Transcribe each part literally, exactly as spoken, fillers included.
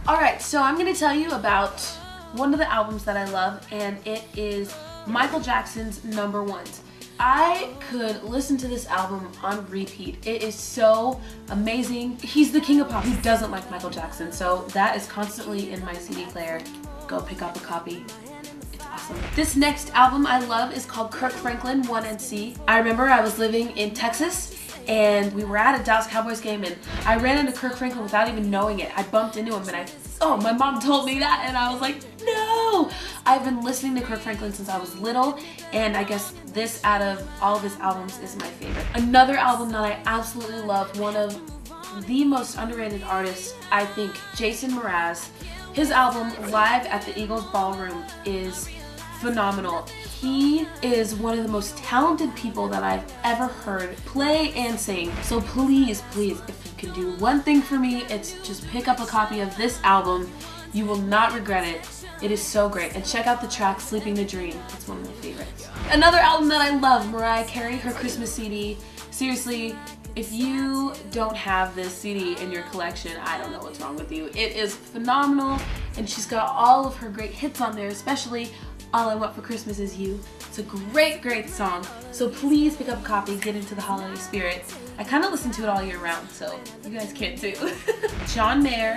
Alright, so I'm going to tell you about one of the albums that I love, and it is Michael Jackson's Number Ones. I could listen to this album on repeat. It is so amazing. He's the king of pop. Who doesn't like Michael Jackson? So that is constantly in my C D player. Go pick up a copy. It's awesome. This next album I love is called Kirk Franklin one N C. I remember I was living in Texas and we were at a Dallas Cowboys game and I ran into Kirk Franklin without even knowing it. I bumped into him and I, oh, my mom told me that and I was like, no! I've been listening to Kirk Franklin since I was little, and I guess this out of all of his albums is my favorite. Another album that I absolutely love, one of the most underrated artists, I think, Jason Mraz. His album, Live at the Eagles Ballroom, is phenomenal. He is one of the most talented people that I've ever heard play and sing. So please, please, if you can do one thing for me, it's just pick up a copy of this album. You will not regret it. It is so great. And check out the track Sleeping the Dream. It's one of my favorites. Another album that I love, Mariah Carey, her Christmas C D. Seriously, if you don't have this C D in your collection, I don't know what's wrong with you. It is phenomenal, and she's got all of her great hits on there, especially All I Want for Christmas Is You. It's a great, great song. So please pick up a copy, get into the holiday spirit. I kind of listen to it all year round, so you guys can too. John Mayer.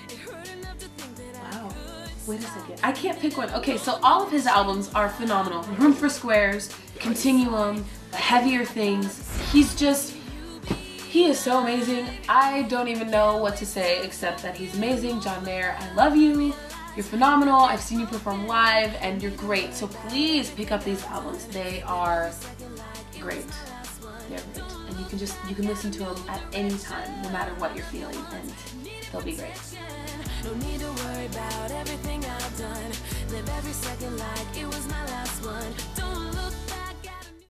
Wow, wait a second. I can't pick one. Okay, so all of his albums are phenomenal. Room for Squares, Continuum, Heavier Things. He's just, he is so amazing. I don't even know what to say except that he's amazing. John Mayer, I love you. You're phenomenal. I've seen you perform live and you're great. So please pick up these albums. They are great. They're great. And you can just, you can listen to them at any time, no matter what you're feeling, and they'll be great. No need to worry about everything